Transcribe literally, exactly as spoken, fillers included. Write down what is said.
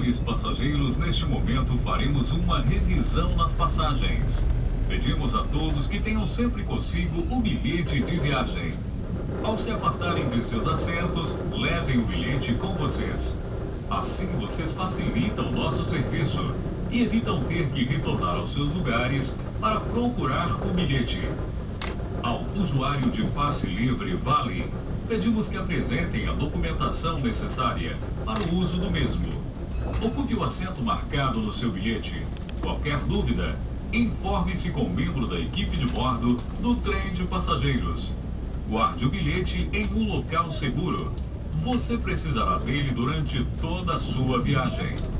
Senhores passageiros, neste momento faremos uma revisão nas passagens. Pedimos a todos que tenham sempre consigo o bilhete de viagem. Ao se afastarem de seus assentos, levem o bilhete com vocês. Assim vocês facilitam o nosso serviço e evitam ter que retornar aos seus lugares para procurar o bilhete. Ao usuário de passe livre Vale, pedimos que apresentem a documentação necessária para o uso do mesmo. Ocupe o assento marcado no seu bilhete. Qualquer dúvida, informe-se com um membro da equipe de bordo do trem de passageiros. Guarde o bilhete em um local seguro. Você precisará dele durante toda a sua viagem.